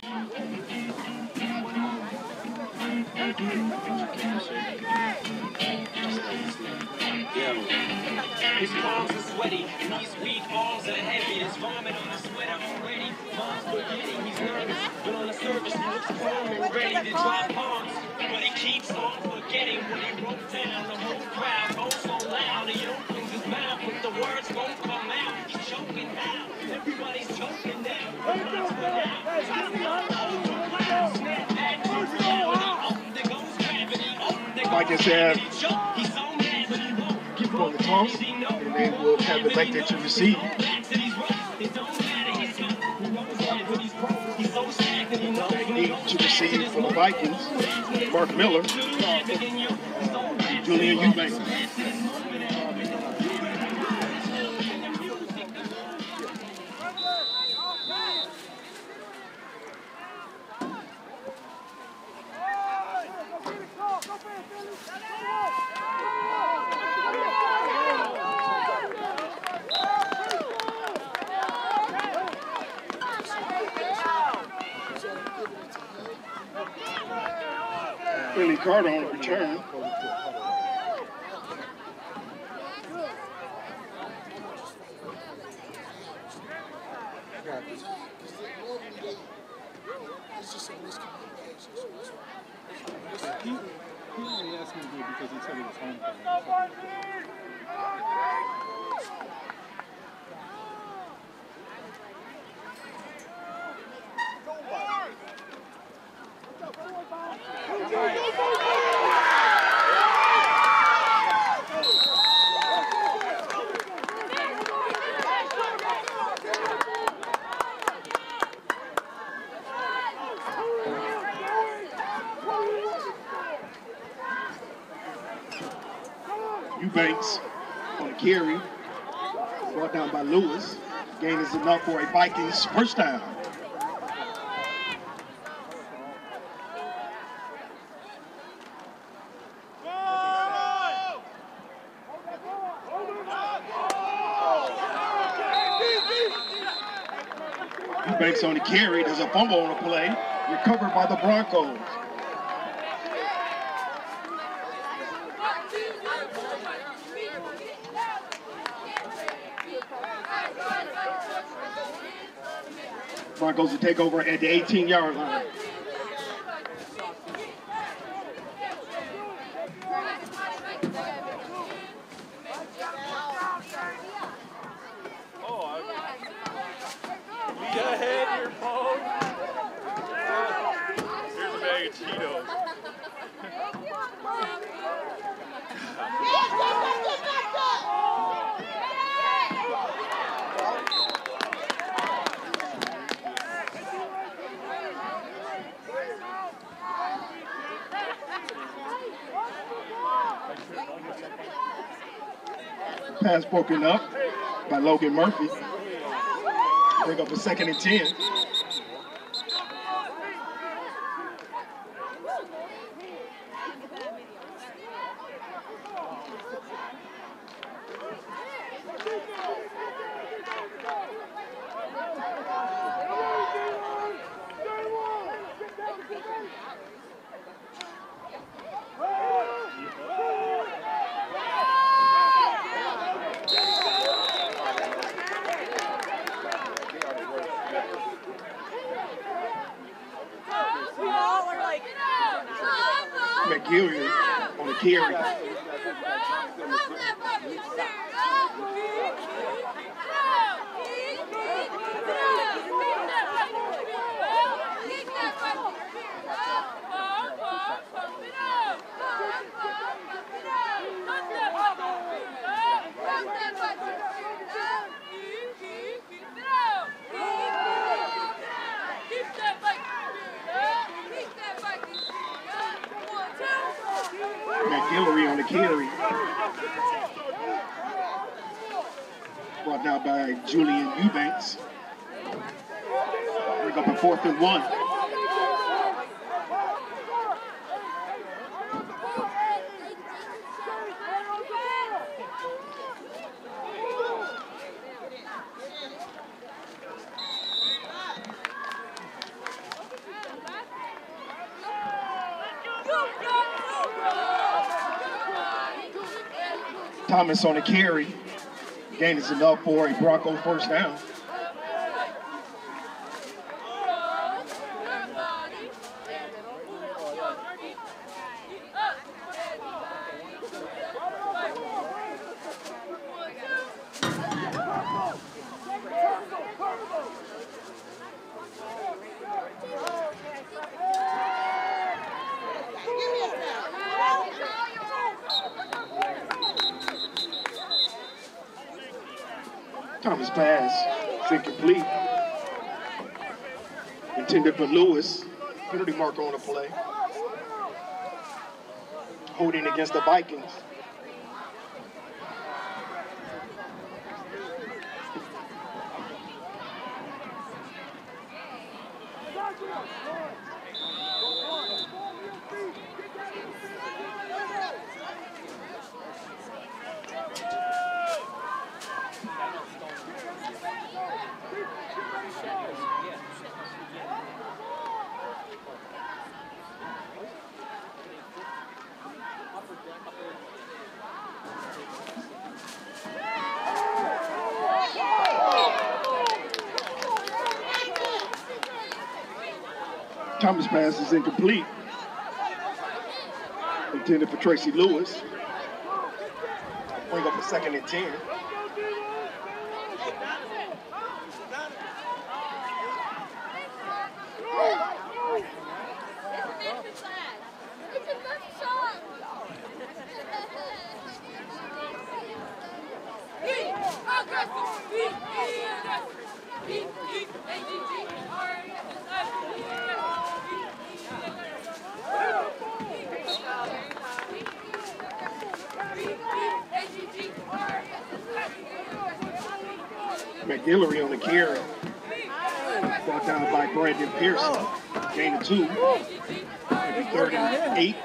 His palms are sweaty, and these weak arms are heavy. There's vomit on his sweater already. Mom's forgetting he's nervous, but on the surface he looks calm and ready to drop bombs. But he keeps on forgetting what he wrote down. The whole crowd goes so loud, and he opens his mouth, but the words won't come out. He's choking now. Everybody's choking now. Like I said, keep on the toss, and they will have elected to receive. To receive for the Vikings, Mark Miller, Julian Eubanks. Billy Carter on the return. He only asked me to do it because he said he was home. Eubanks on the carry, brought down by Lewis. Gain is enough for a Vikings first down. Eubanks on the carry. There's a fumble on the play, recovered by the Broncos. Broncos to take over at the 18-yard line. Be ahead your phone. Here's a bag of Cheetos. Pass broken up by Logan Murphy. Bring up a 2nd and 10. McGillian on the carry. McGillery on the carry. Brought down by Julian Eubanks. Bring up a 4th and 1. Thomas on the carry. Gain is enough for a Bronco first down. Thomas pass is incomplete. Intended for Lewis. Penalty marker on the play. Holding against the Vikings. Thomas pass is incomplete. Intended for Tracy Lewis. Bring up a 2nd and 10. McGillery on the carry. Brought down by Brandon Pearson. Gain of 2. Maybe 3rd and 8.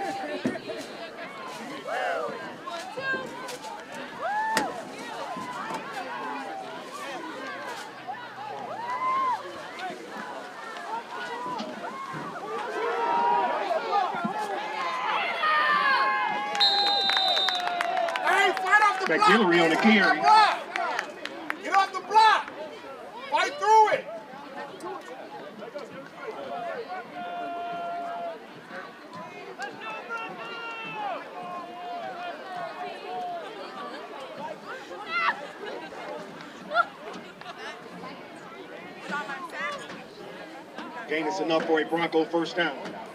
McGillery on the carry. Get off the block! Fight through it! Gain is enough for a Bronco first down.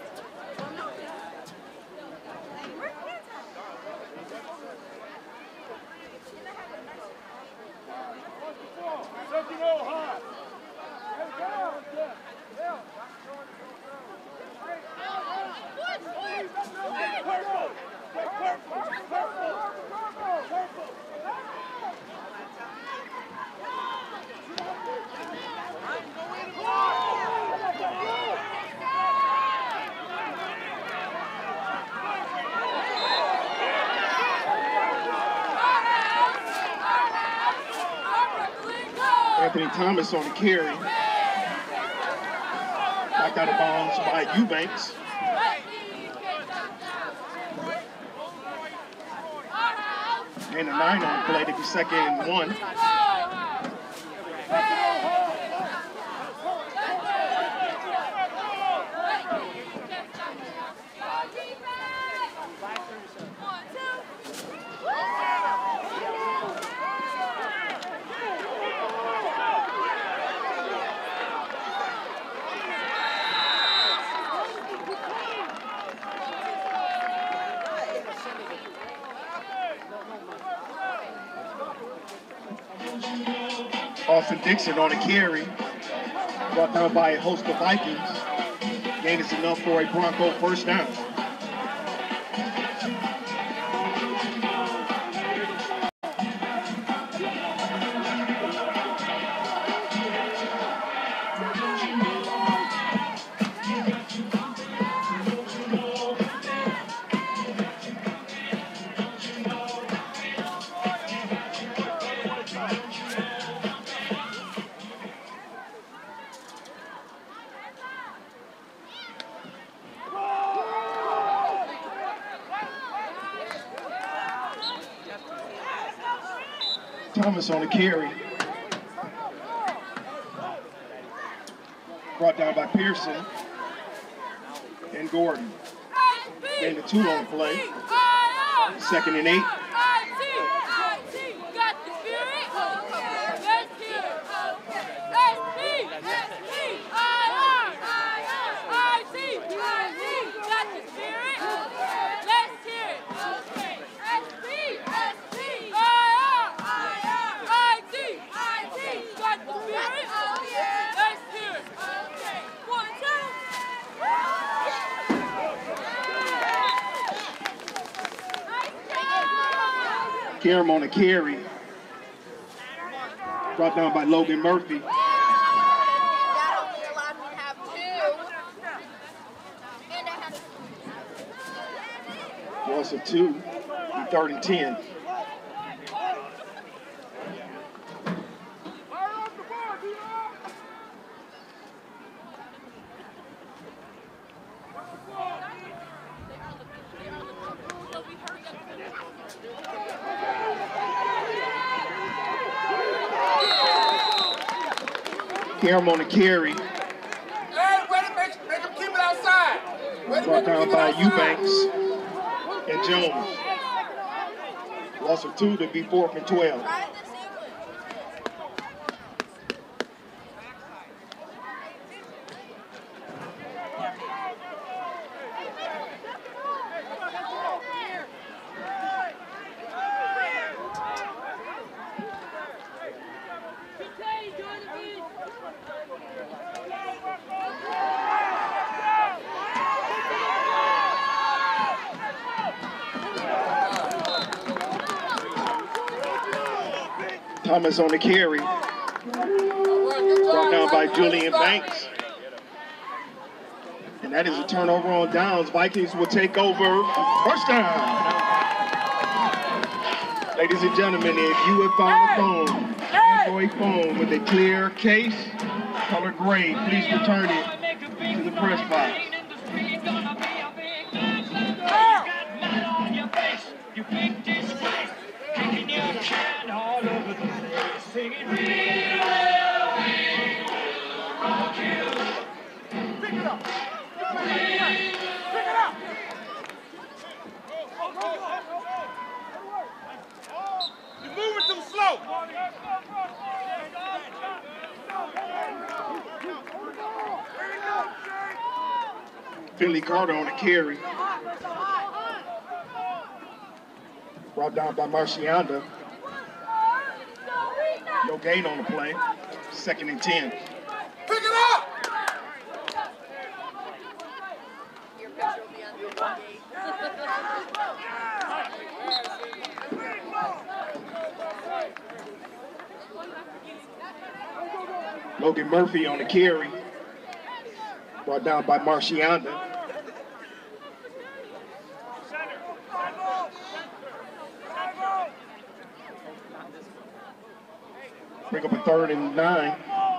Anthony Thomas on the carry. Knocked out of bounds by Eubanks. And a 9 on the play to be 2nd and 1. Austin Dixon on the carry. Brought down by a host of Vikings. Gain is enough for a Bronco first down. Thomas on the carry. Brought down by Pearson and Gordon. Gain the 2 on the play. 2nd and 8. Karam on the carry. Brought down by Logan Murphy. Loss of 2, 3rd and 10. Karam on the carry. Hey, wait a minute, make him keep it outside. Brought down by Eubanks and Jones. Loss of 2 to be 4th and 12. Thomas on the carry. Brought down by Julian Banks. And that is a turnover on downs. Vikings will take over. First down. Ladies and gentlemen, if you have found a phone, Android phone with a clear case, color gray, please return it to the press box. Singing, we will rock you. Pick it up. Pick it up. You're moving too slow. Finley Carter on the carry. Brought down by Marcianda. No gain on the play. 2nd and 10. Pick it up. Logan Murphy on the carry. Brought down by Marcianda. Bring up a 3rd and 9.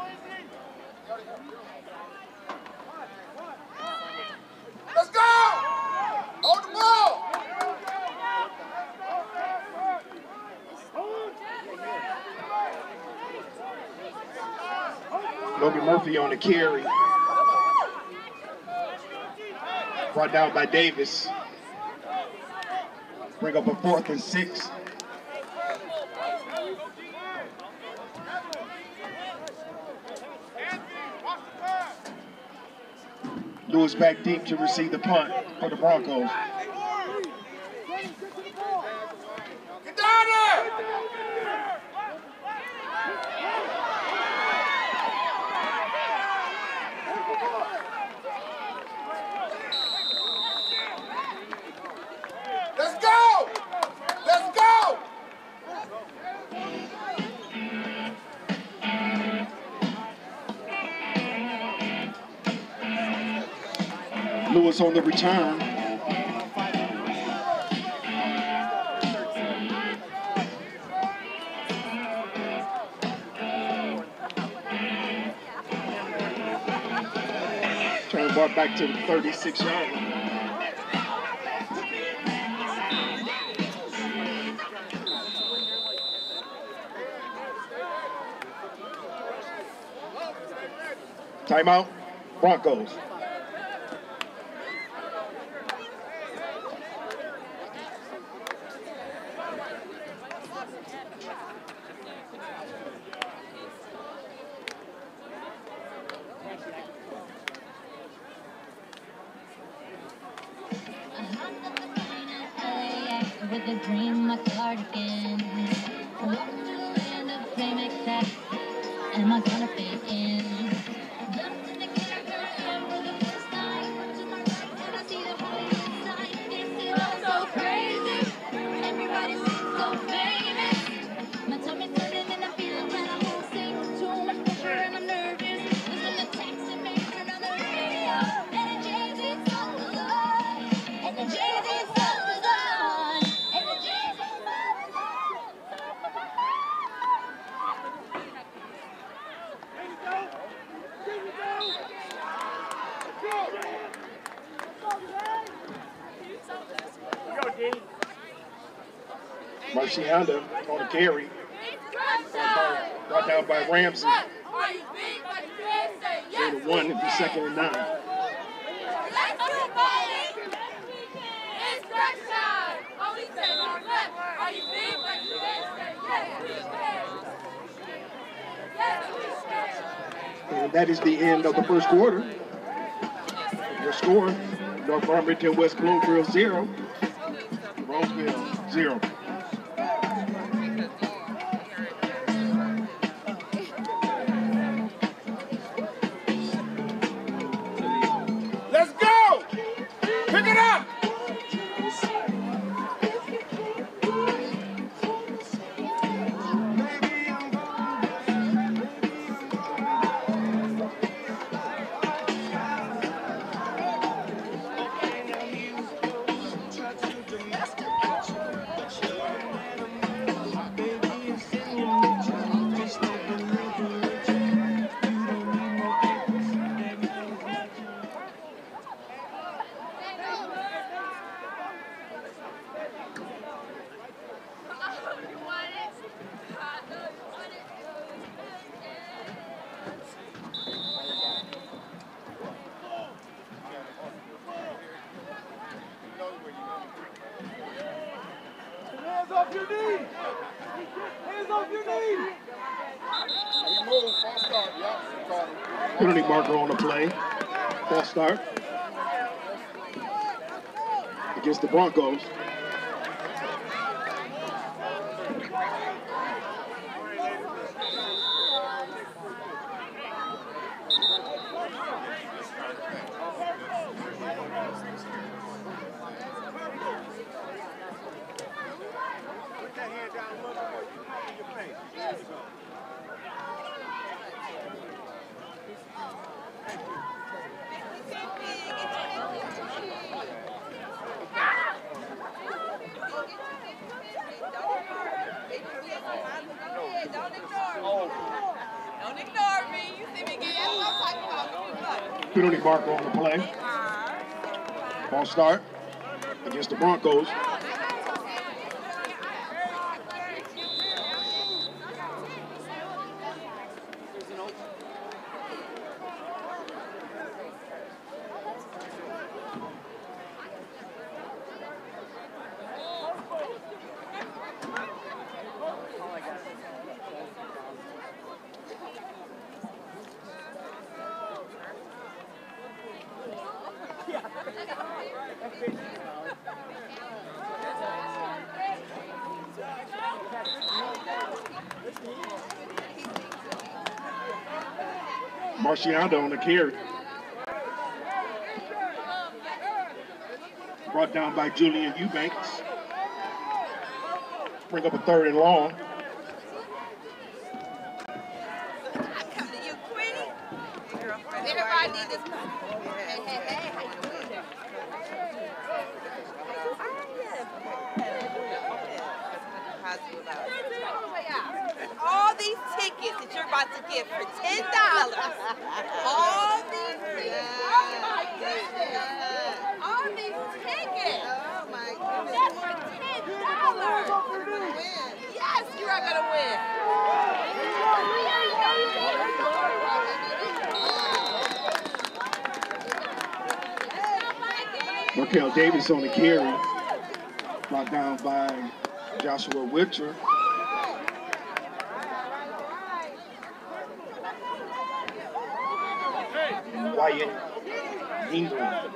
Let's go. Hold the ball. Logan Murphy on the carry. Brought down by Davis. Bring up a 4th and 6. Lewis back deep to receive the punt for the Broncos. Get down there. Let's go. Let's go. Lewis on the return. Turn the ball back to the 36-yard line. Timeout, Broncos. With a dream, my cardigan. Welcome to the land of flame excess. Am I gonna fit in? Jumped in the caravan for the first time. To my right, and I see the Hollywood sign. It's all so crazy. Everybody seems so famous. My tummy's turning and I'm feeling kind of homesick. Too much pressure and I'm nervous. Listen to Taxi Man turn on the radio. And the Jay-Z song was on. And the Jay-Z song was on. And the Jay-Z song was on. Marcianda on the carry. Brought down by Ramsey. Third and 1, it'll be 2nd and 9. And that is the end of the first quarter. Your score, North Farmington, West Bloomfield 0, Roseville 0. Let's go! Pick it up! Hands off your knee! Hands off your knee! He moved, false start, yeah. Penalty marker on the play. False start against the Broncos. Put that hand down a little bit in your face. There you go. Don't ignore me. You see me get that's what I'm talking about. Penalty marker on the play. False start against the Broncos. Marcianda on the carry. Brought down by Julian Eubanks. Bring up a 3rd and long. I come to you, Queenie. Everybody need this money. Hey, hey, hey. How you doing? All these tickets that you're about to get for $10. All these tickets. Oh my goodness. All these tickets. Oh my goodness. That's for $10. Yes, you are gonna win. Markel Davis on the carry. Brought down by Joshua Witcher. Wyatt Ingram.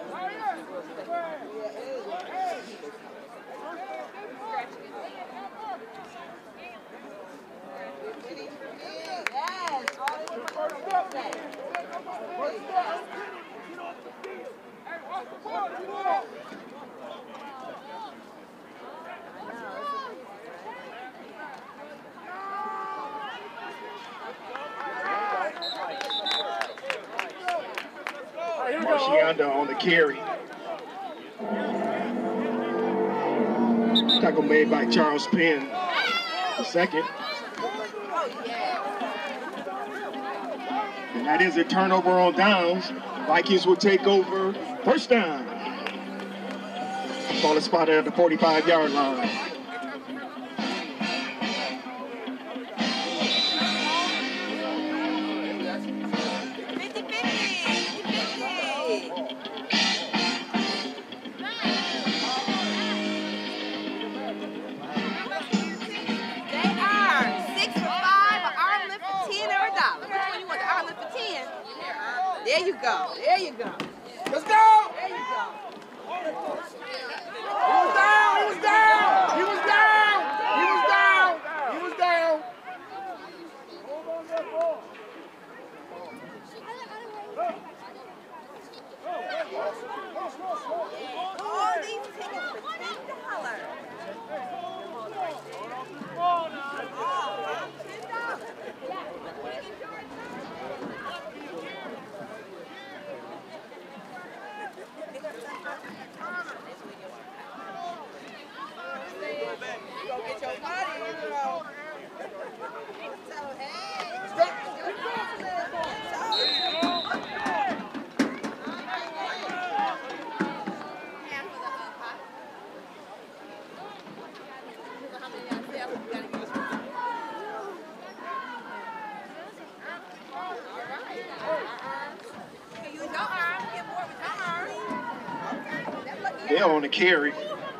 Marcianda on the carry. Tackle made by Charles Penn, the second. And that is a turnover on downs. Vikings will take over first down. Ball is spotted at the 45-yard line. There you go. There you go. Let's go. There you go. He was down. He was down. He was down. He was down. He was down. Hold on that ball. All these tickets for $10. Oh, $10. Go get your money, you know. So, hey. They're on the carry.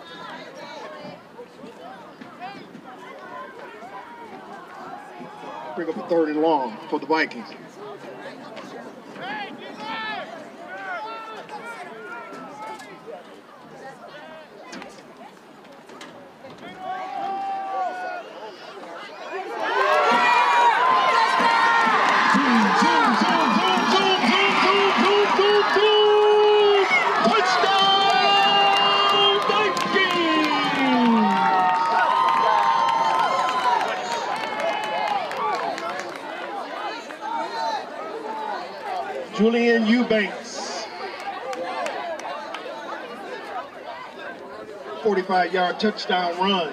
Bring up a 3rd and long for the Vikings. Julian Eubanks, 45-yard touchdown run.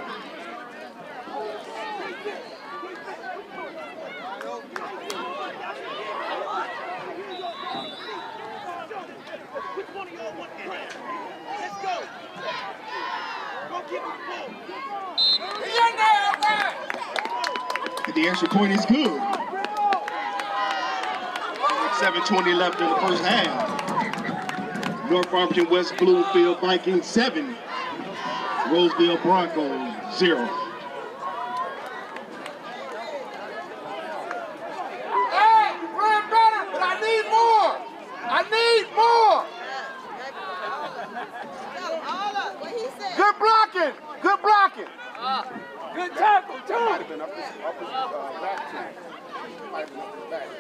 The extra point is good. 7:20 left in the first half. North Farmington West Bloomfield Vikings 7, Roseville Broncos 0. Hey, you playing better, but I need more. I need more. Good blocking. Good blocking. Good tackle, too. Might have been up his back, too. Might have been up his back.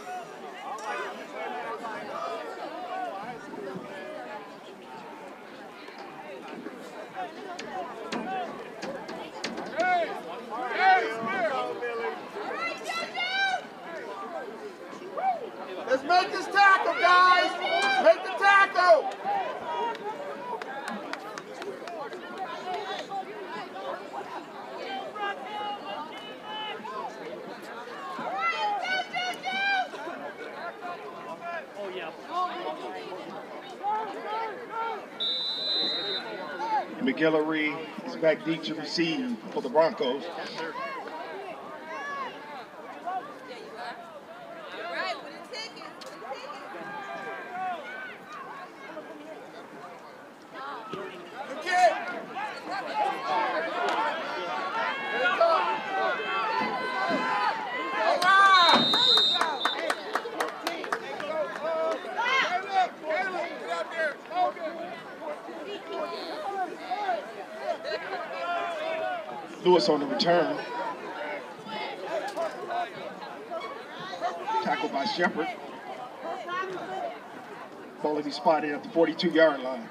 Let's make this tackle, guys. Make the tackle. McGillary is back deep to receive for the Broncos. Lewis on the return. Tackled by Shepard. Ball will be spotted at the 42-yard line.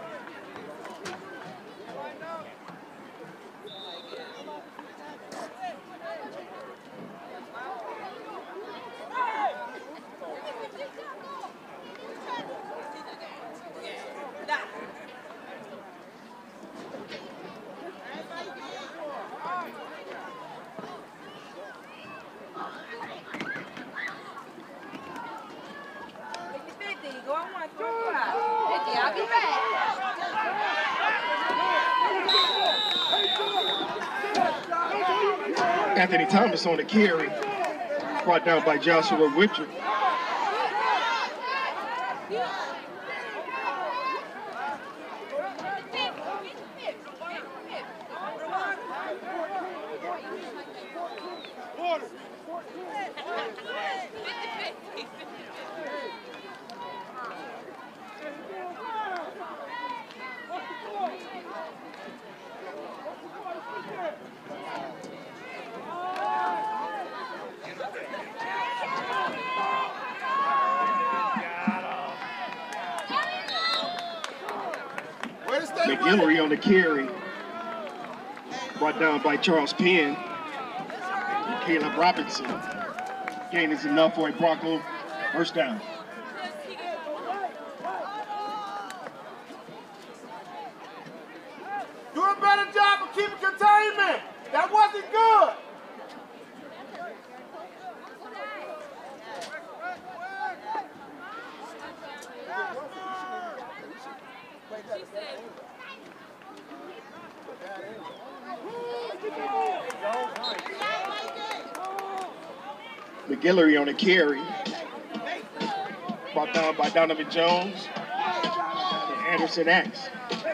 Anthony Thomas on the carry, brought down by Joshua Richard. McGillery on the carry, brought down by Charles Penn. Caleb Robinson. Gain is enough for a Bronco first down. Do a better job of keeping containment. That wasn't good. McGillery on the carry, brought down by Donovan Jones and Anderson Axe.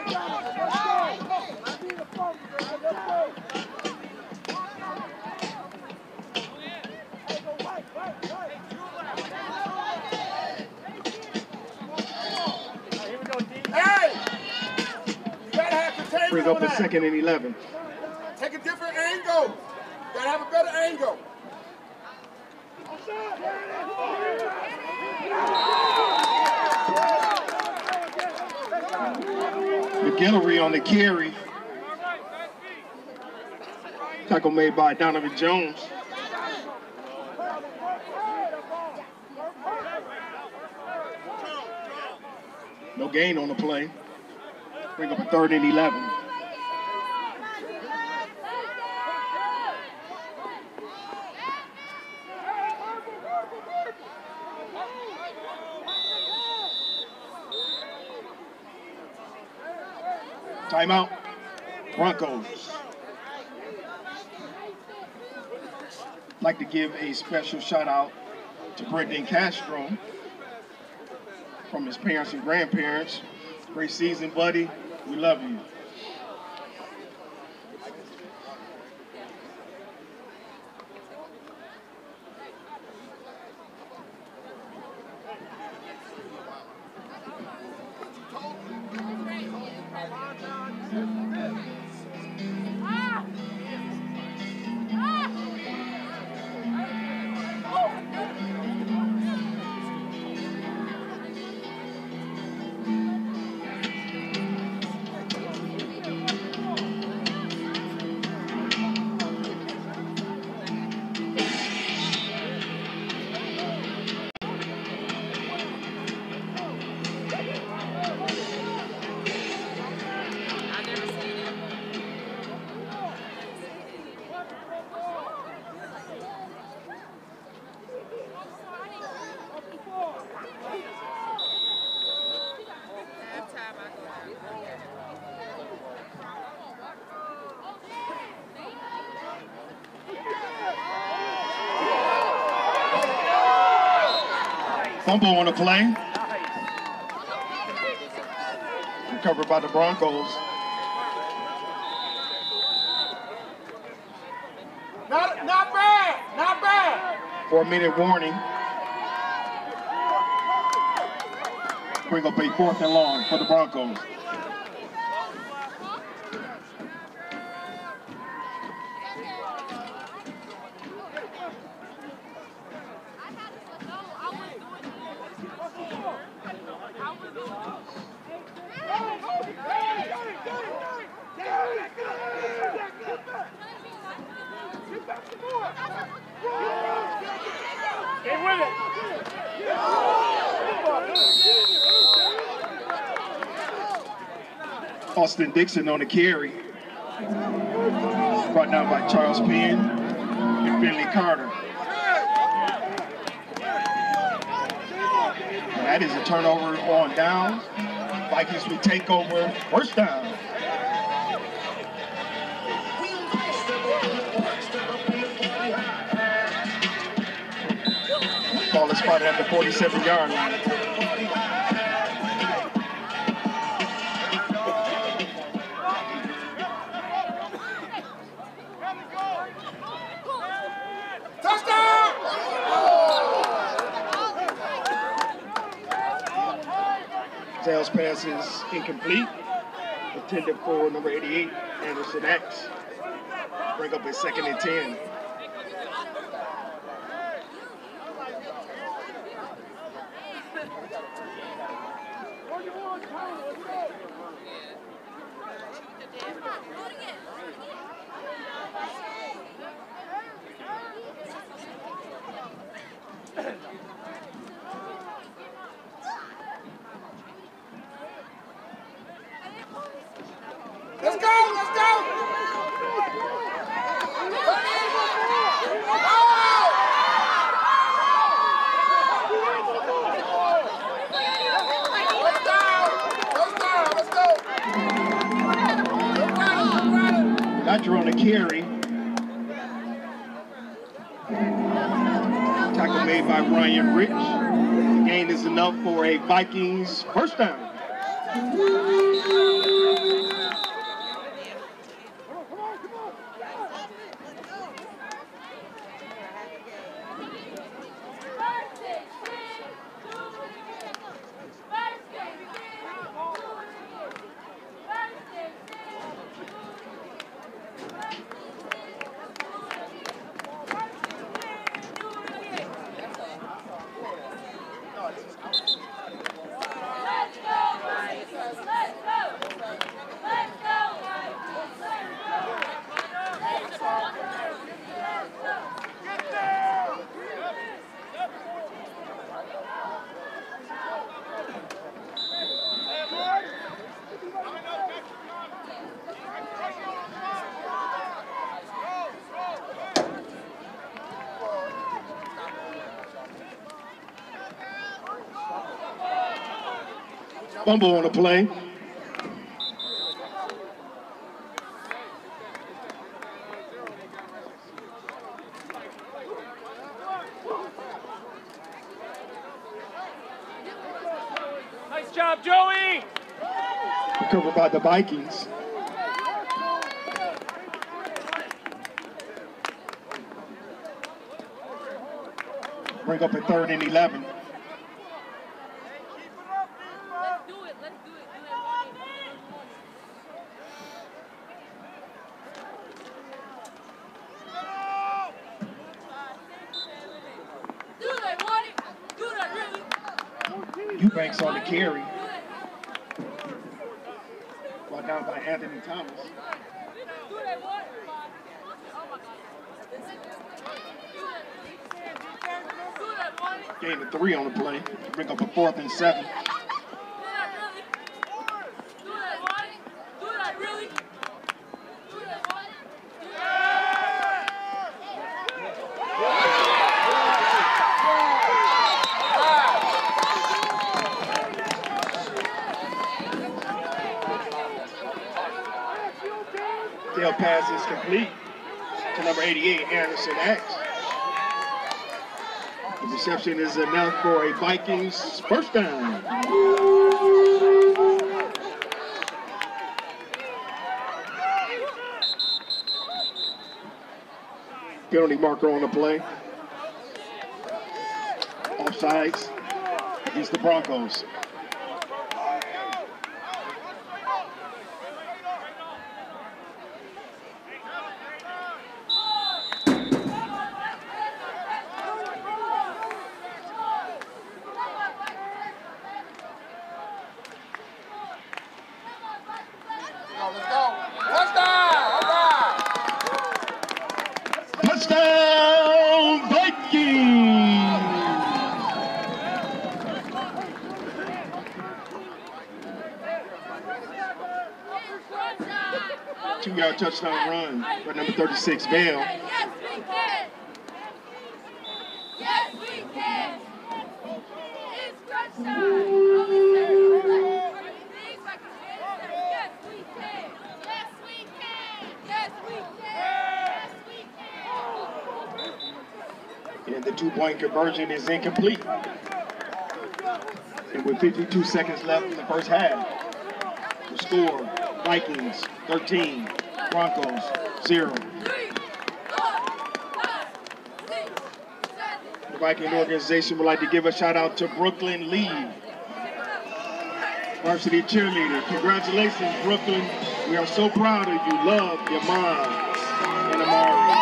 Bring up a 2nd and 11. Take a different angle. Gotta have a better angle. McGillery on the carry. Tackle made by Donovan Jones. No gain on the play. Bring up a 3rd and 11. Timeout, Broncos. I'd like to give a special shout out to Brendan Castro from his parents and grandparents. Great season, buddy. We love you. Fumble on the play. Recovered by the Broncos. Not bad, not bad. 4-minute warning. Bring up a 4th and long for the Broncos. Austin Dixon on the carry. Brought down by Charles Penn and Finley Carter. And that is a turnover on down. Vikings will take over first down. Ball is spotted at the 47-yard line. Zales pass is incomplete. Intended for number 88, Anderson X. Bring up a 2nd and 10. Let's go! Let's go! Dodger on the carry. Tackle made by Ryan Rich. The gain is enough for a Vikings first down. Fumble on the play. Nice job, Joey! Recovered by the Vikings. Bring up a 3rd and 11. Eubanks on the carry. Brought down by Anthony Thomas. Gain of 3 on the play. Bring up a 4th and 7. Tail pass is complete to number 88, Anderson X. The reception is enough for a Vikings first down. Penalty marker on the play. Offsides against the Broncos. Touchdown, Vikings! 2-yard touchdown run by number 36, Bell. Yes, we can. Yes, we can. It's crunch time. Yes, we can. Yes, we can. Yes, we can. And the 2-point conversion is incomplete. And with 52 seconds left in the first half, the score, Vikings 13, Broncos 0. The Viking organization would like to give a shout out to Brooklyn Lee, varsity cheerleader. Congratulations, Brooklyn. We are so proud of you. Love your mom and Amari.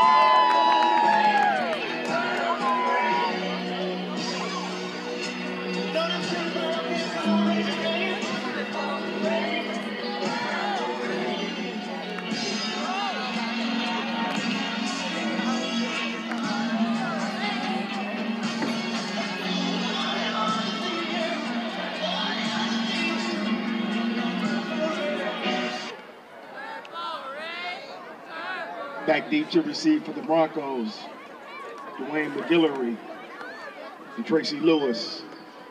Back deep to receive for the Broncos, Dwayne McGillery and Tracy Lewis.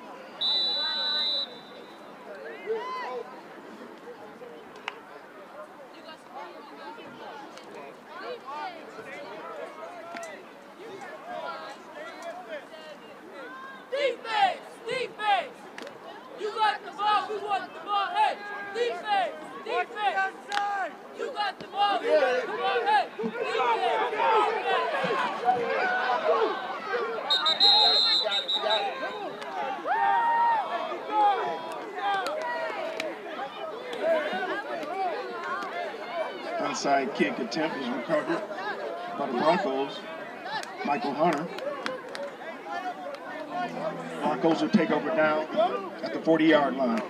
Defense! Defense! You got the ball, we want the ball. Hey! Defense! Defense! You got the ball, we want the ball. Hey! Onside kick attempt is recovered by the Broncos. Michael Hunter. Broncos will take over down at the 40-yard line.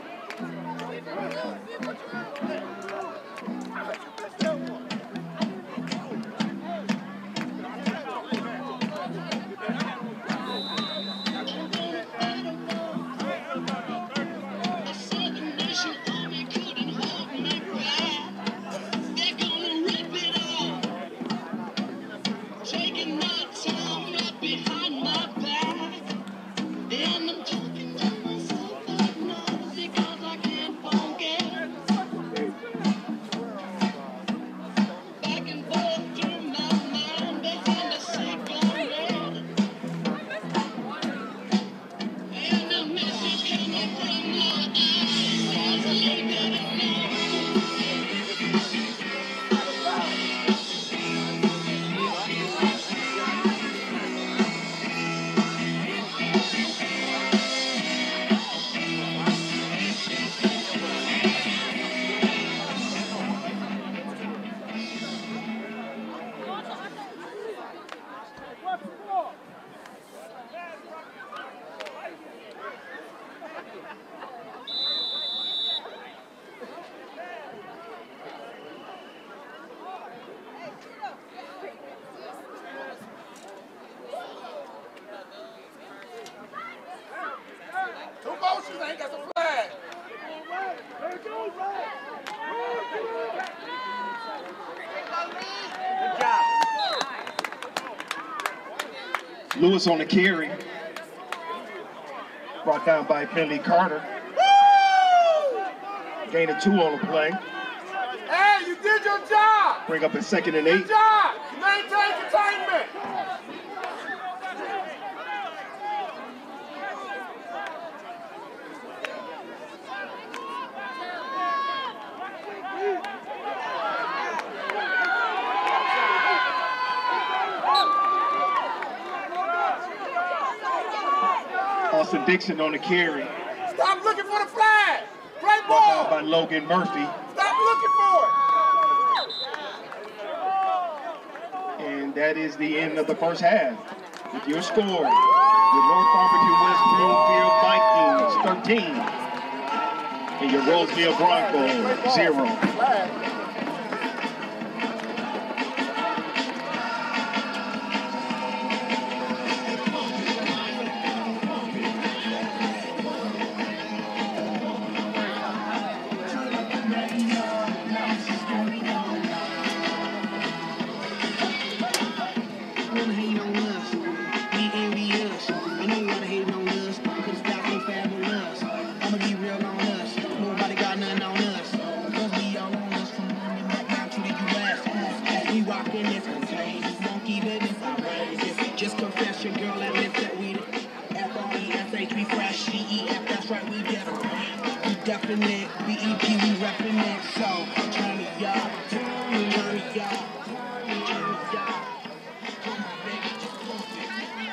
Lewis on the carry. Brought down by Finley Carter. Gain of 2 on the play. Hey, you did your job. Bring up a 2nd and 8. Good job. You maintained containment. Austin Dixon on the carry. Stop looking for the flag. Great Brought down ball. by Logan Murphy. Stop looking for it. And that is the end of the first half. With your score, your North Farmington West Bloomfield Vikings 13 and your Roseville Broncos 0. H-E-E-F, that's right, we get 'em. We definite, B-E-P, we reppin' it. So, turn me up, turn me up, turn me up. Come on, baby, just pump it.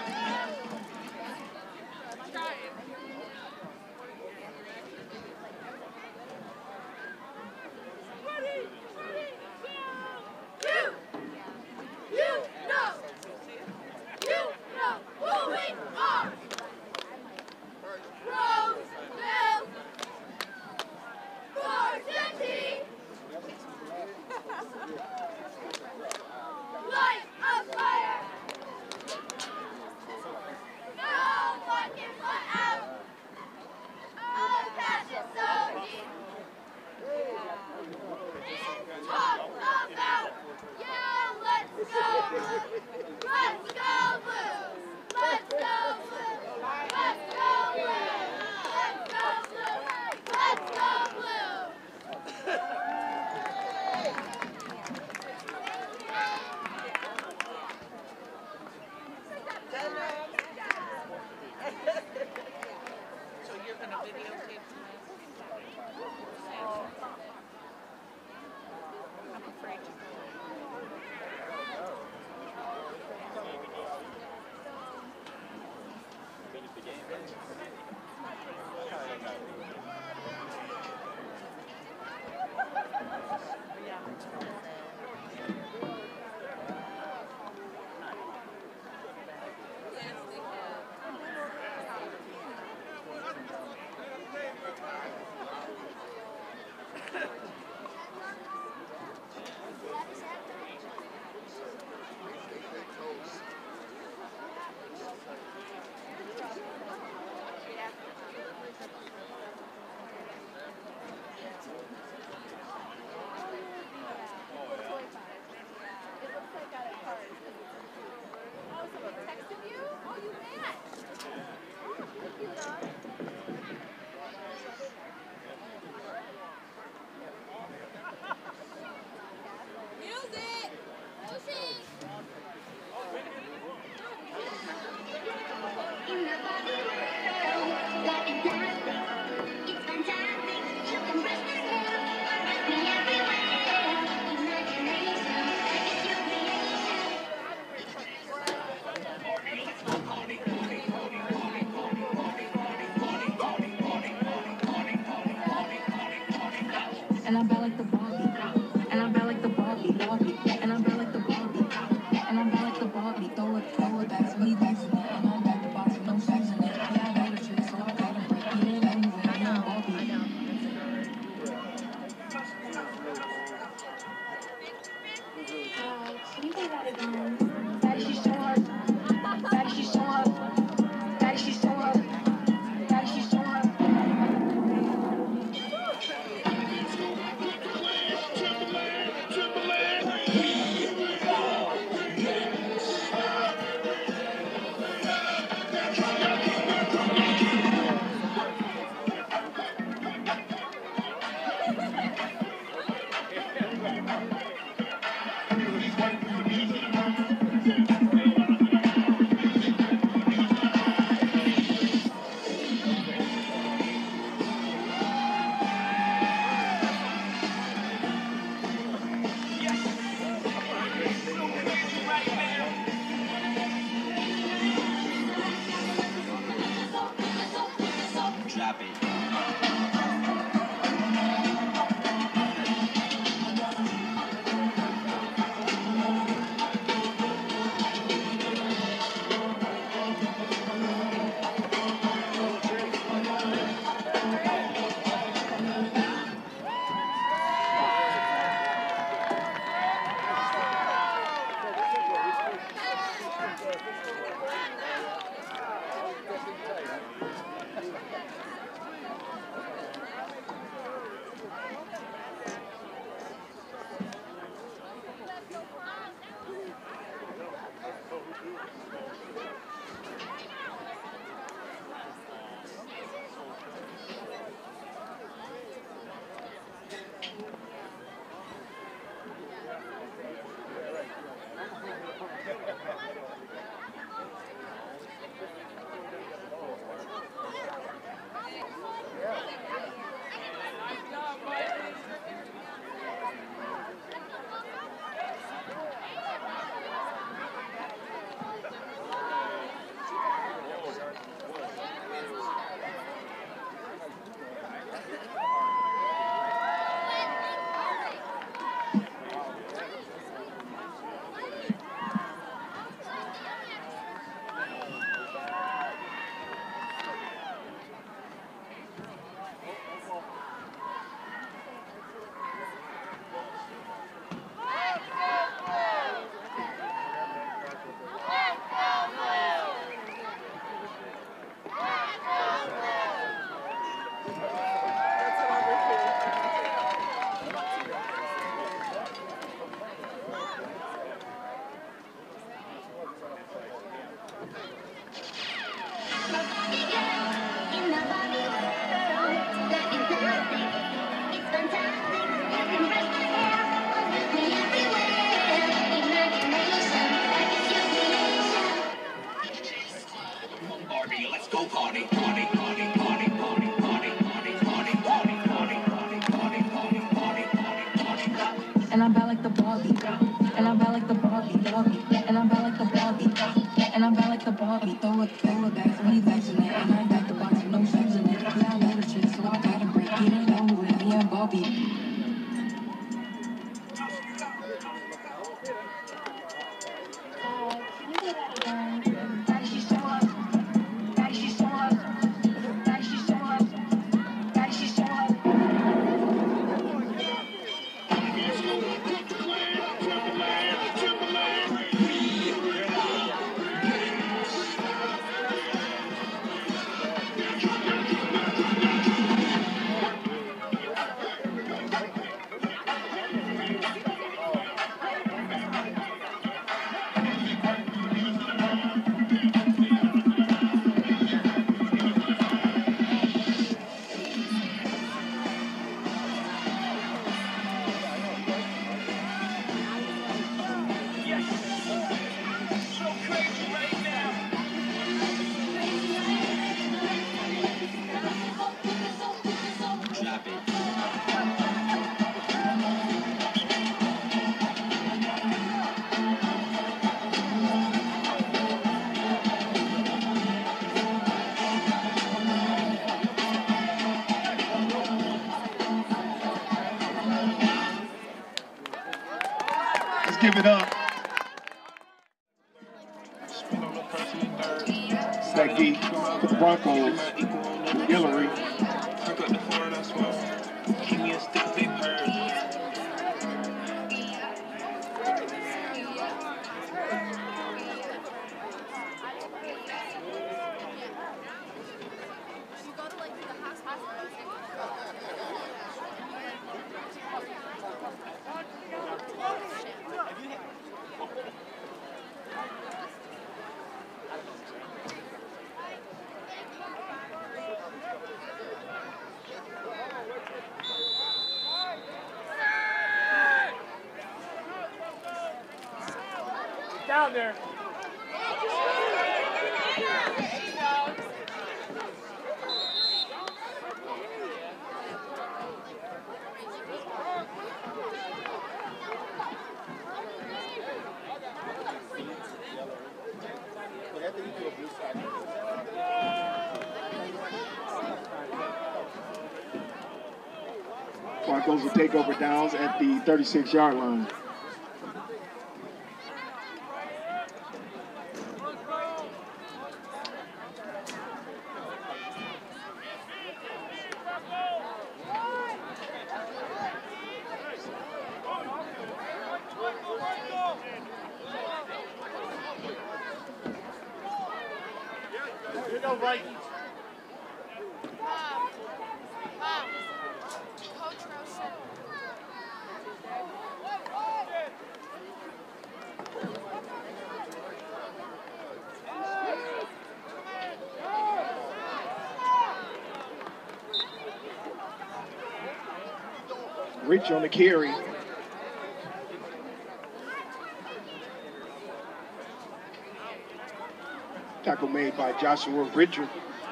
And I'm bad like the Barbie. And I'm bad like the Barbie. And I'm bad like the Barbie. And I'm bad like the Barbie. Throw it back to me, back to me. And I'm back to box with no sex in it. Yeah, I got a trick, so I gotta break it. Ain't got anything, I know Barbie. Can you play that again? Daddy, she's so hard. Daddy, she's so hard. Daddy, she's so hard. Daddy, she's so hard. Drop it. And I'm bad like the Barbie. And I'm bad like the Barbie. And I'm bad like the Barbie. And I'm bad like the Barbie. Throw it back, so he losing it. And I got the box with no shoes in it. Yeah, I know the trick, so I gotta break it. Ain't no with me and Barbie. Let's give it up. That geek for the Broncos, Hillary. Down there. Broncos will take over downs at the 36-yard line. Here we go, Vikings. Rich on the carry. Tackle made by Joshua Richard.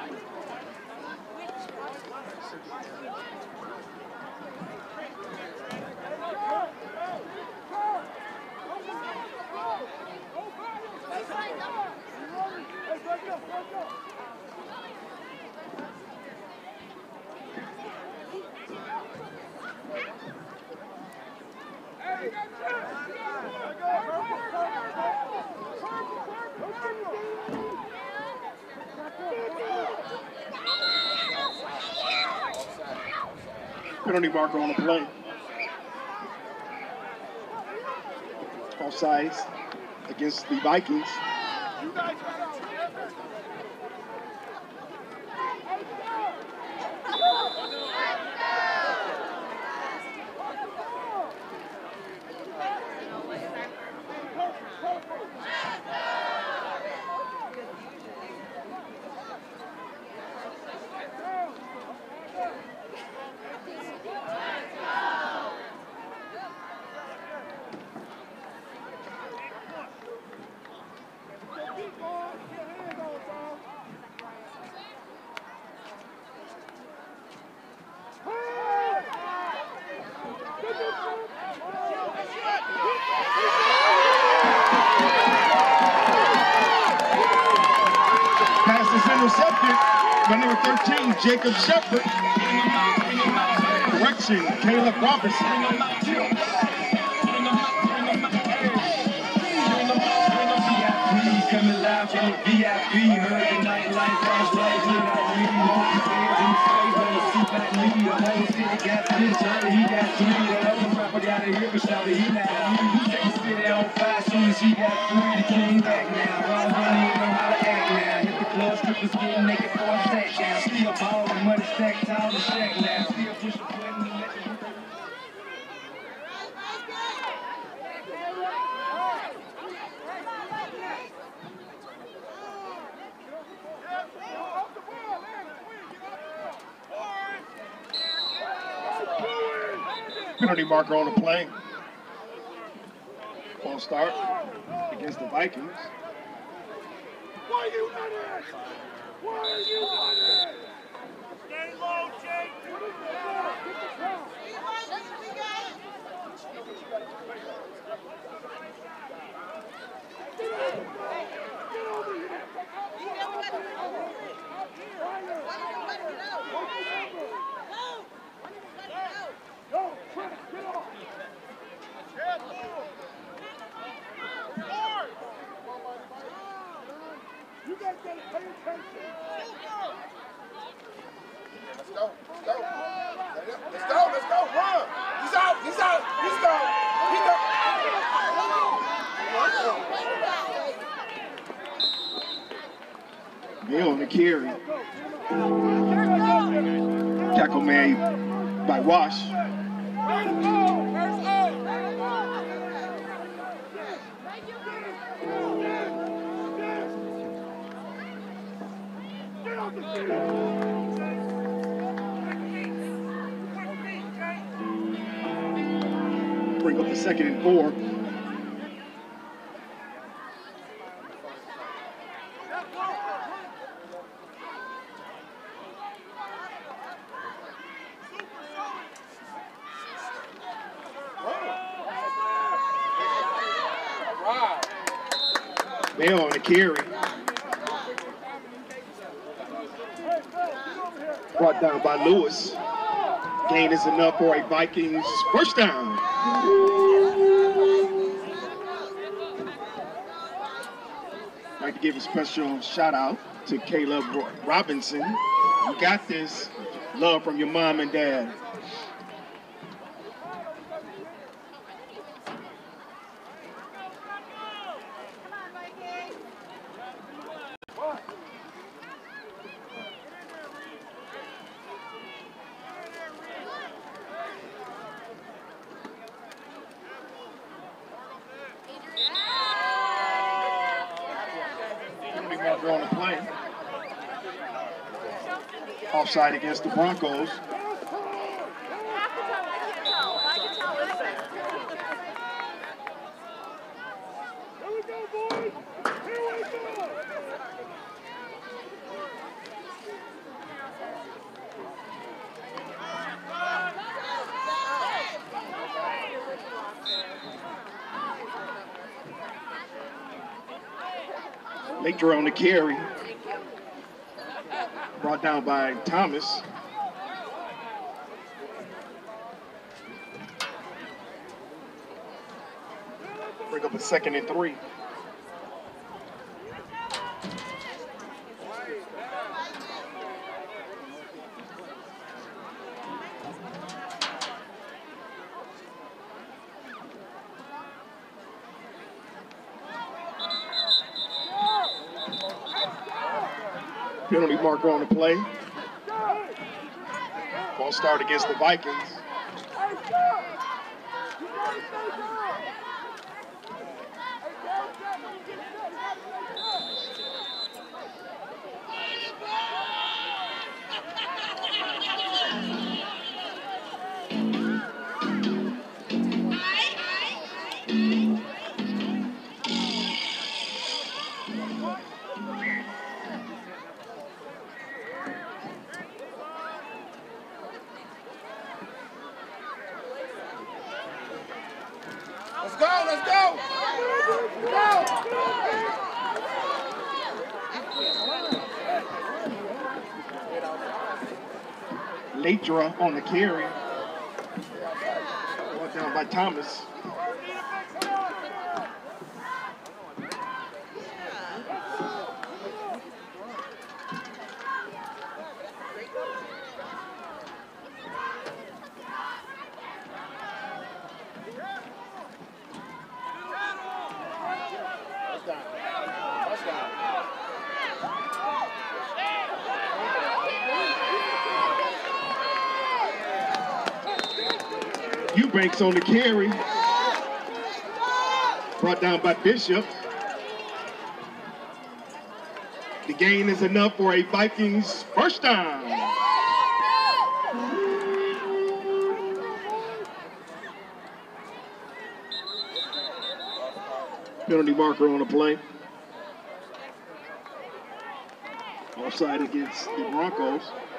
Penalty marker on the play. Offsides against the Vikings. By number 13, Jacob Shepard. Correction, Caleb Robinson. Coming live from the VIP, heard the nightlife, flashlight, lit out me. Multi-fans in the face, wanna see back me. The whole city got this, heard he got three. The other rapper got a hip and shouted, he not me. He set the city on fire, soon as he got three. The king back now, all money, know how to act now. Hit the club, strippers getting naked for a sack down. Still ballin', money stacked tall and shack now. Still push the button and let the penalty marker on the play. False start against the Vikings. Why you run it? Why you run it? Stay low, Jake. You guys gotta pay attention. Let's go. Let's go. Let's go. Let's go. Run. He's out. He's out. He's gone. He's gone. Bill on the carry. Tackle made by Wash. Bring up the 2nd and 4. Bell on the carry. Brought down by Lewis. Gain is enough for a Vikings first down. I'd like to give a special shout out to Caleb Robinson. You got this. Love from your mom and dad. On the play. Offside against the Broncos. Here we go, boys. Here we go. Later on the carry. Brought down by Thomas. Bring up a 2nd and 3. Penalty marker on the play. False start against the Vikings. Let's go. Natra on the carry. Brought down by Thomas. Eubanks on the carry. Brought down by Bishop. The gain is enough for a Vikings first down. Penalty marker on the play. Offside against the Broncos.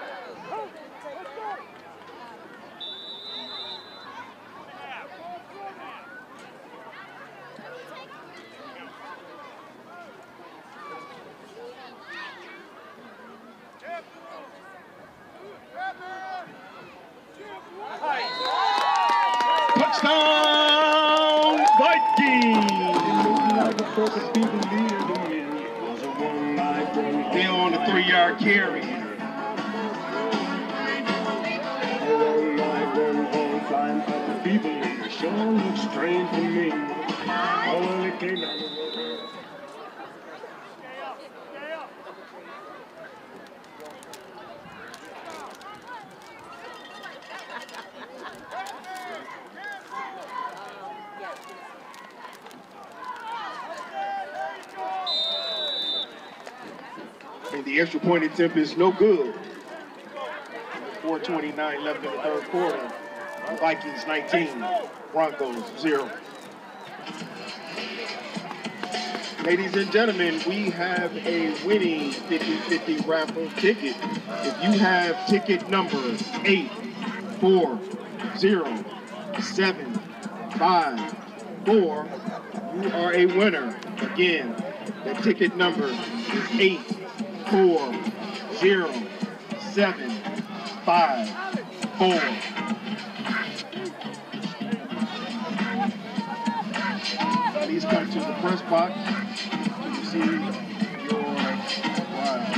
Touchdown, Vikings! They're on the 3-yard carry. Sure looks strange to me. Oh, it came out of the And the extra point attempt is no good. 4:29 left in the third quarter. Vikings 19, Broncos 0. Ladies and gentlemen, we have a winning 50-50 raffle ticket. If you have ticket number 840754, you are a winner. Again, the ticket number is 840754. Please come to the press box to receive your prize.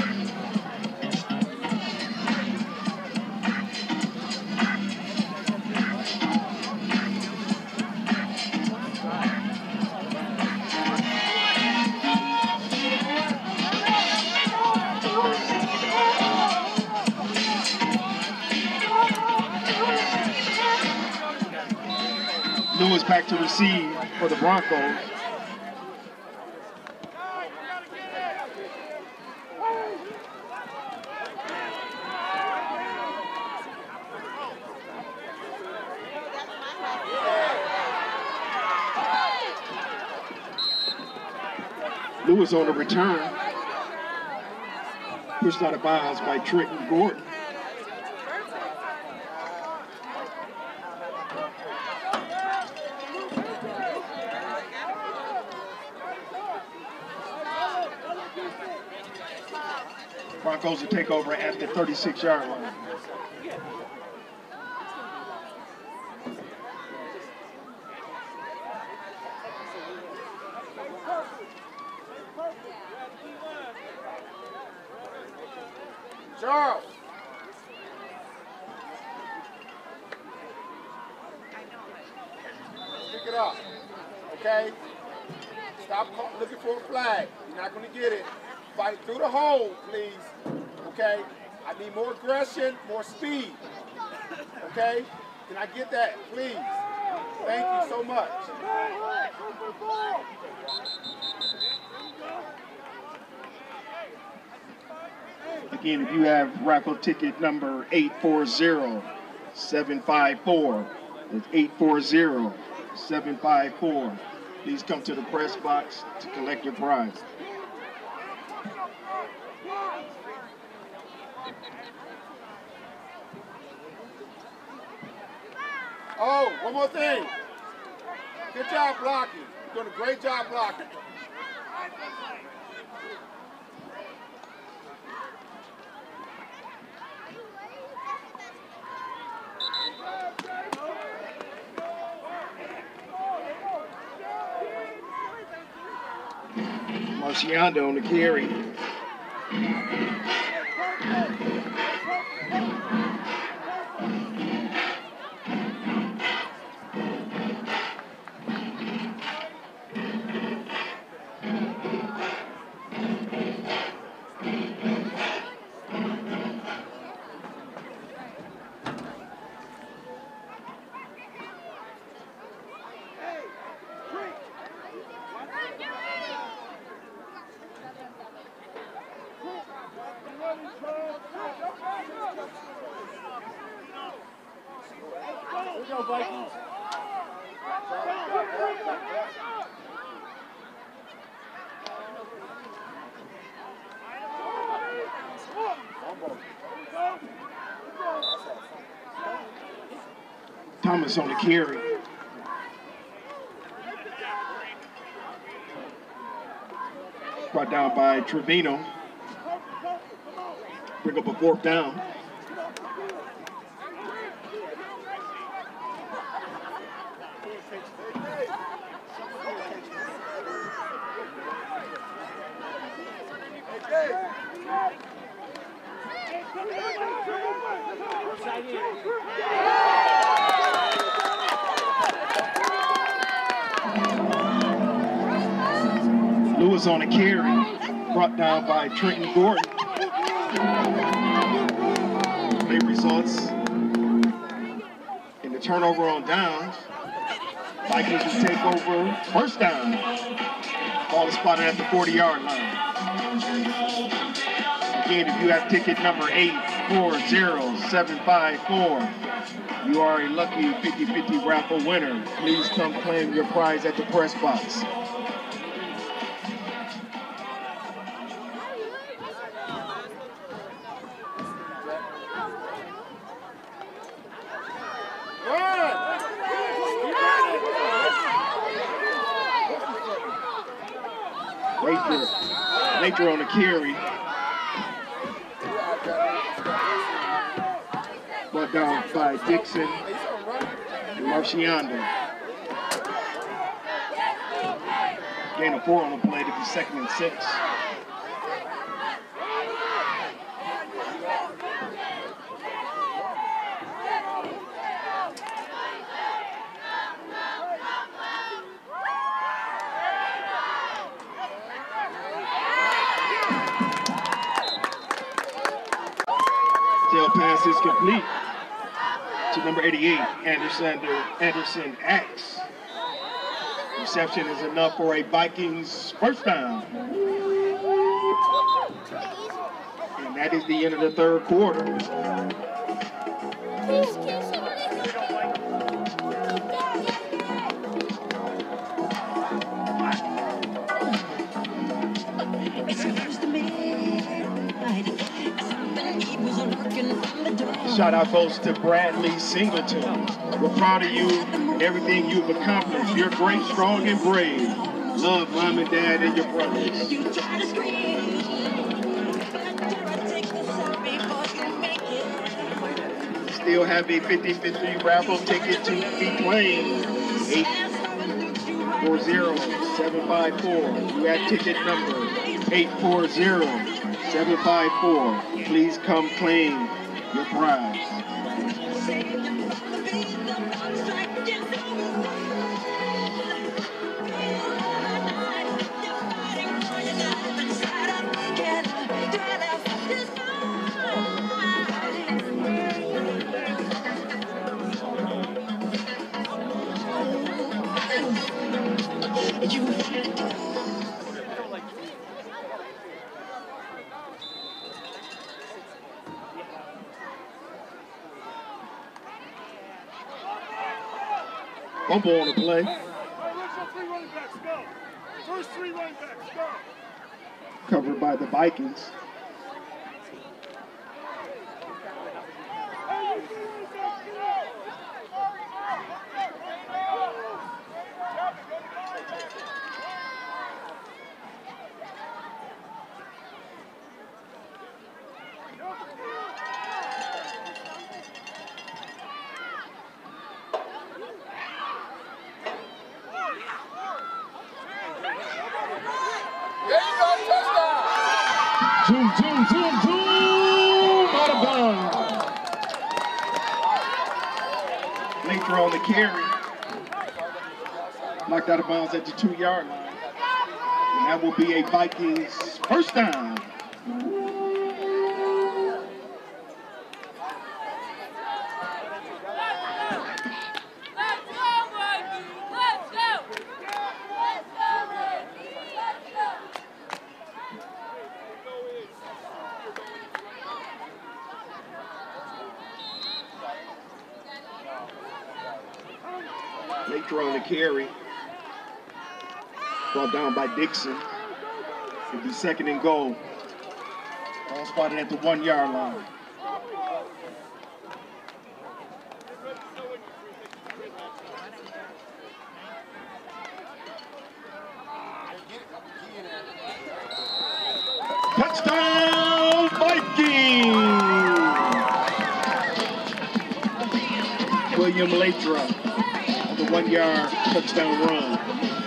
Lewis back to receive for the Broncos. Lewis on the return. Pushed out of bounds by Trenton Gordon. Broncos will take over at the 36-yard line. Charles. Pick it up. Okay? Stop looking for a flag. You're not going to get it. Fight through the hole, please. Okay? I need more aggression, more speed. Okay? Can I get that, please? Thank you so much. Again, if you have raffle ticket number 840754, it's 840754. Please come to the press box to collect your prize. Oh, one more thing. Good job blocking. You're doing a great job blocking. Marciando on the carry. Here we go, Vikings. Thomas on the carry. Brought down by Trevino. Bring up a 4th down. Lewis on the carry, brought down by Trenton Gordon. Play results in the turnover on downs. Vikings will take over 1st down. Ball is spotted at the 40-yard line. Again, if you have ticket number 840754, you are a lucky 50-50 raffle winner. Please come claim your prize at the press box. Nature on the carry. Brought down by Dixon and Marciando. Gain of 4 on the play to be 2nd and 6. Tail pass is complete to number 88, Anderson Axe. Reception is enough for a Vikings 1st down. And that is the end of the 3rd quarter. Shout out goes to Bradley Singleton. We're proud of you and everything you've accomplished. You're great, strong, and brave. Love, Mom and Dad, and your brothers. Still have a 50-50 raffle ticket to be claimed. 840-754. You have ticket number 840-754. Please come claim your prize. Fumble on the play. First 3 running backs, go. Covered by the Vikings. There you go. Zoom, zoom, zoom, zoom, out of bounds. Late throw on the carry. Knocked out of bounds at the 2-yard line. And that will be a Vikings first down. Late throw on the carry. Brought down by Dixon. It'll be 2nd and goal. All spotted at the 1-yard line. Touchdown, Vikings! William Latra on the 1-yard touchdown run.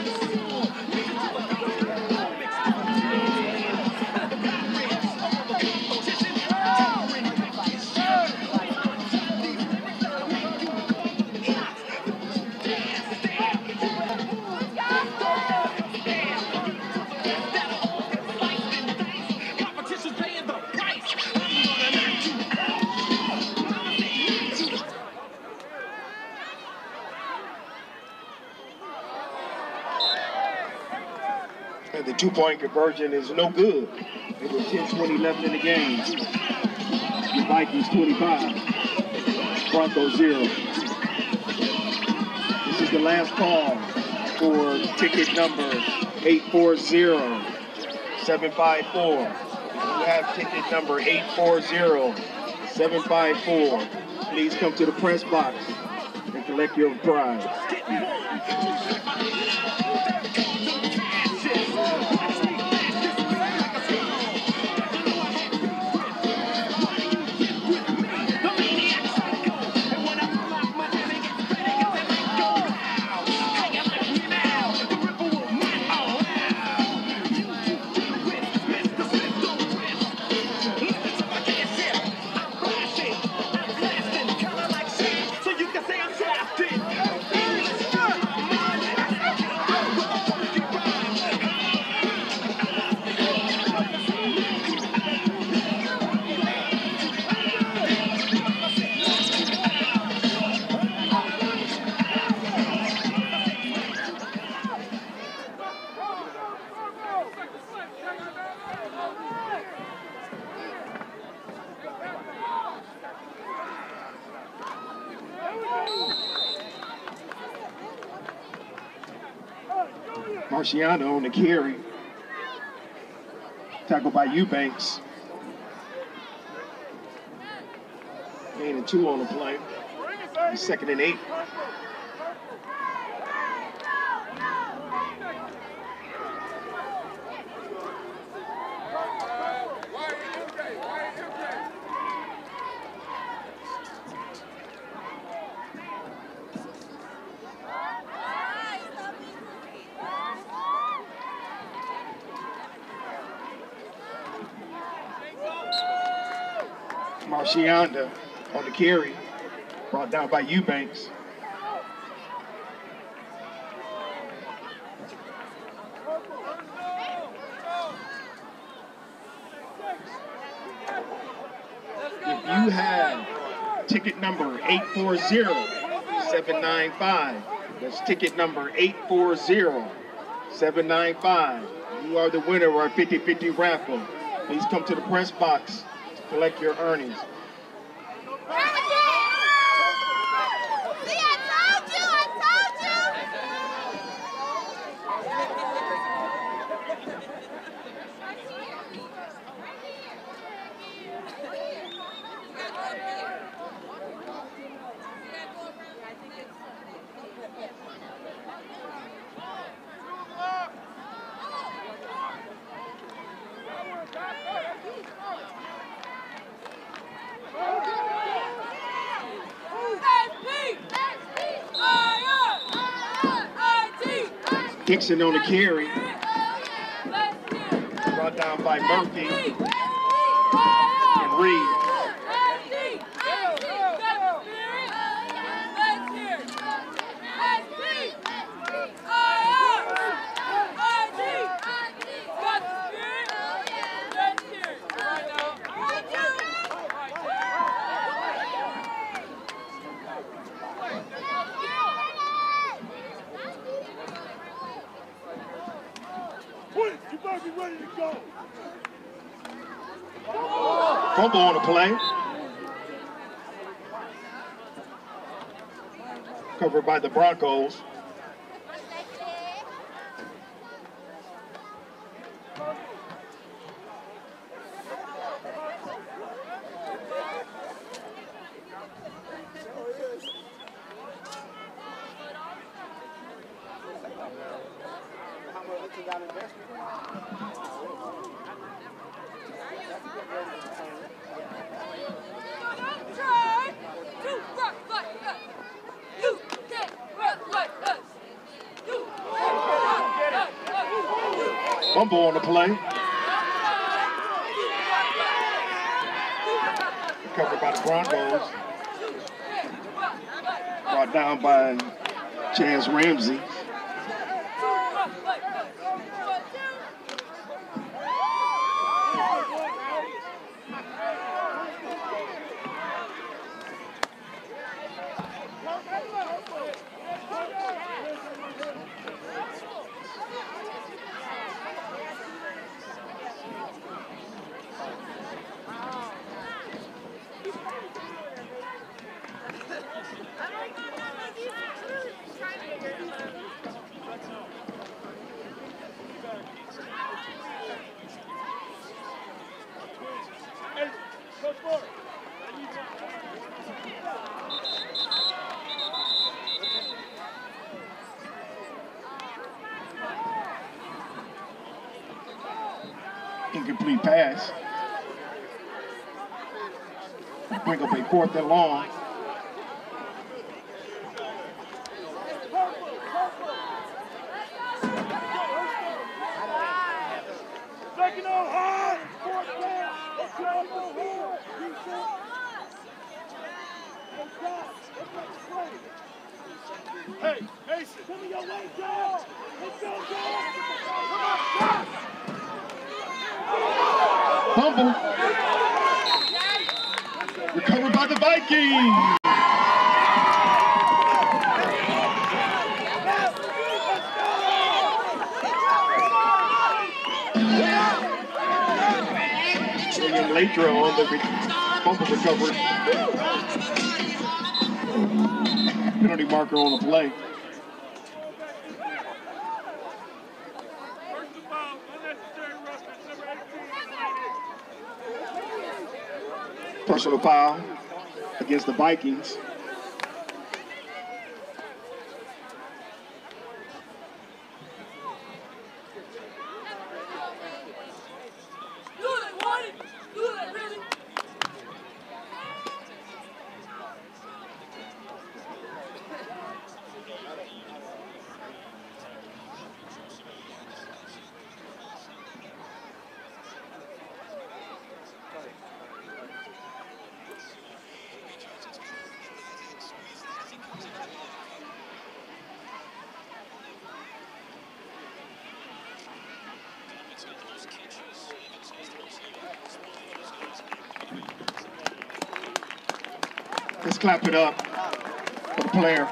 And the 2-point conversion is no good. It was 10-20 left in the game. The Vikings 25, Broncos 0. This is the last call for ticket number 840-754. If you have ticket number 840-754, please come to the press box and collect your prize. Marciano on the carry. Tackled by Eubanks. Gain and 2 on the play. 2nd and 8. Marciano on the carry, brought down by Eubanks. If you have ticket number 840-795, that's ticket number 840-795, you are the winner of our 50-50 raffle. Please come to the press box to collect your earnings. Dixon on the carry. Brought down by Murphy. and read. Quit! You better be ready to go! Fumble on the play. Covered by the Broncos. Fumble on the play. Covered by the Broncos. Brought down by Chance Ramsey. Incomplete pass. Bring up a 4th and long. Second on high! Hey, Mason! Give me your way, Joe! Let's go, Joe! Come on, Josh! Fumble. Recovered by the Vikings. William Latra on the fumble recovery. Penalty marker on the play. Personal foul against the Vikings. Let's clap it up for the player.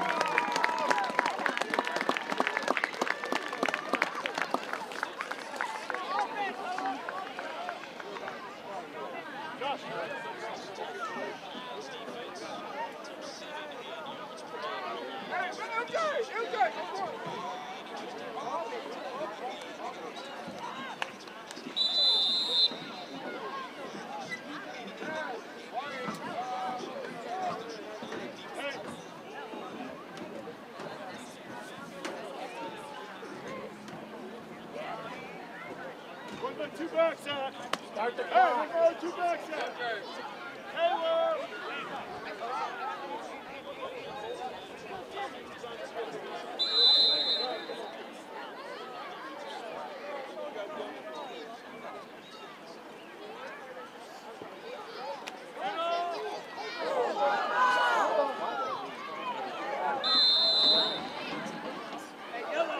Two backs out. Start the hey, we're going two backs out. Halo.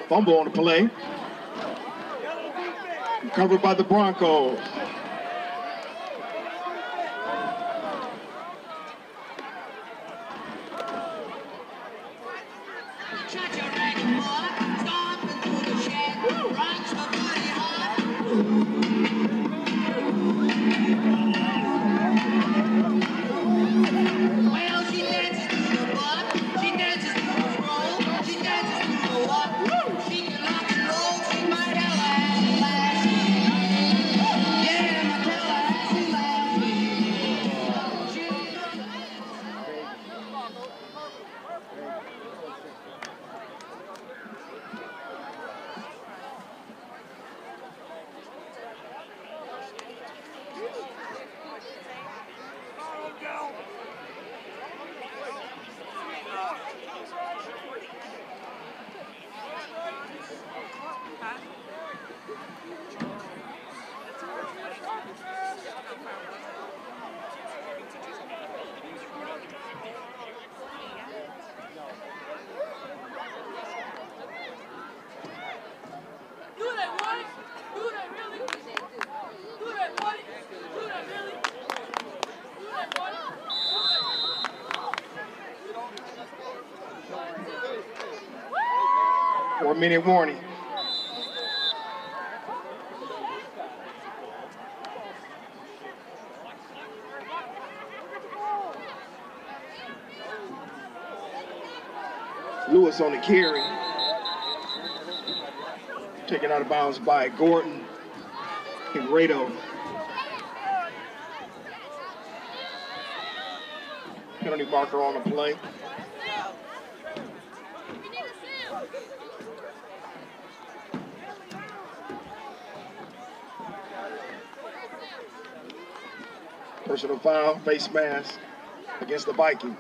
Fumble on the play. Recovered by the Broncos. Four-minute warning. Lewis on the carry. Taken out of bounds by Gordon and Rado. Penalty marker on the play. Personal foul, face mask against the Vikings.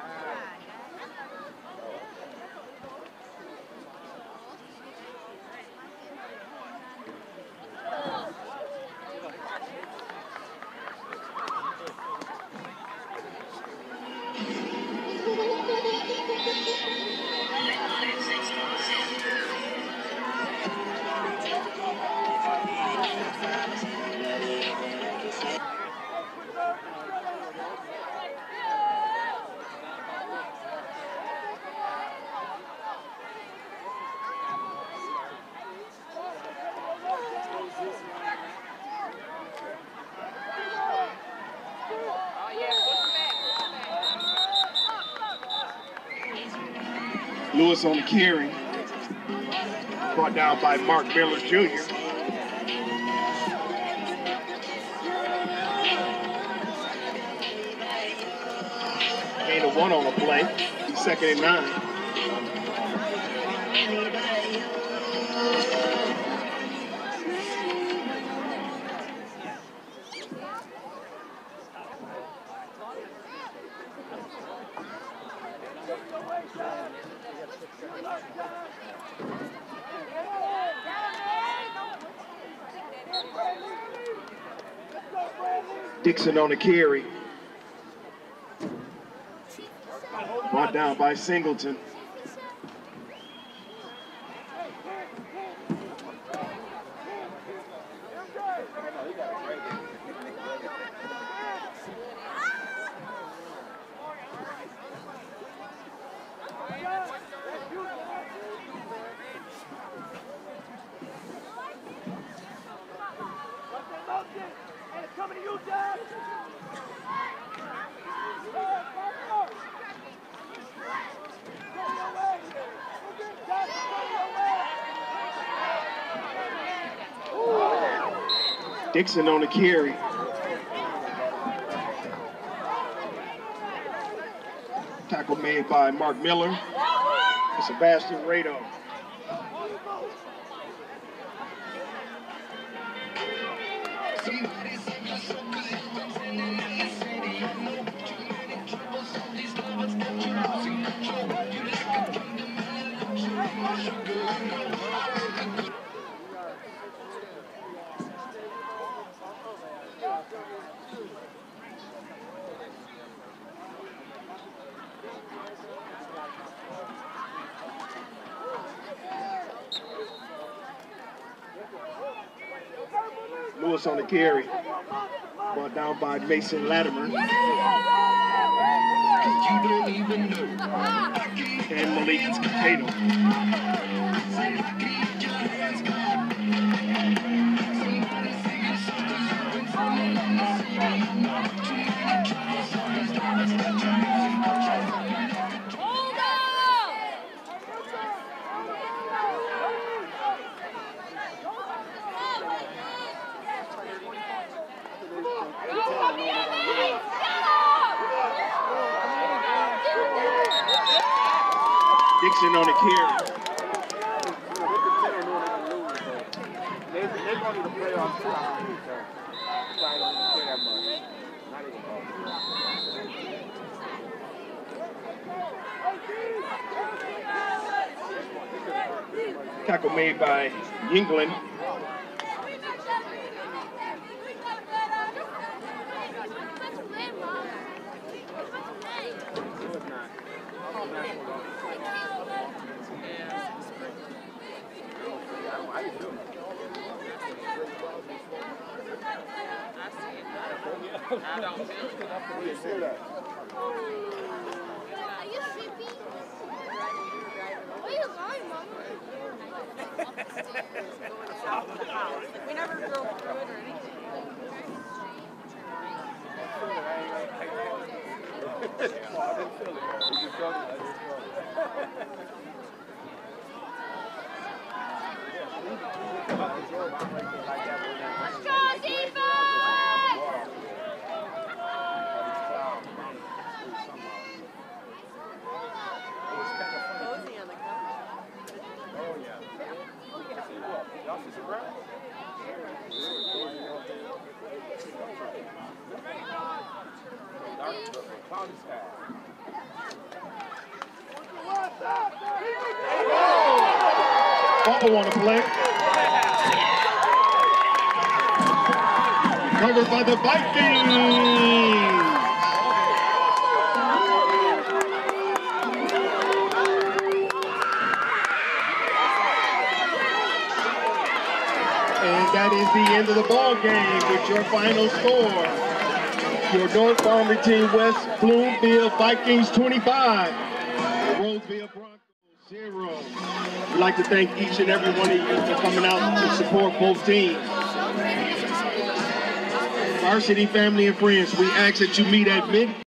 Lewis on the carry. Brought down by Mark Miller Jr. Gain of 1 on the play. He's 2nd and 9. Dixon on the carry. Brought down by Singleton. Dixon on the carry. Tackle made by Mark Miller and Sebastian Rado. Lewis on the carry. Brought down by Mason Latimer. And Malik Tatum. Dixon on the carry. They're going to the playoffs too. Probably don't even care that much. Not even close. Tackle made by Yingling. We never drove through it or anything. Let's go, defense! Bumble on the play. Covered by the Vikings. And that is the end of the ball game with your final score. Your North Farmington West Bloomfield Vikings 25. Roseville Broncos 0. We'd like to thank each and every one of you for coming out to support both teams. Varsity family and friends, we ask that you meet at mid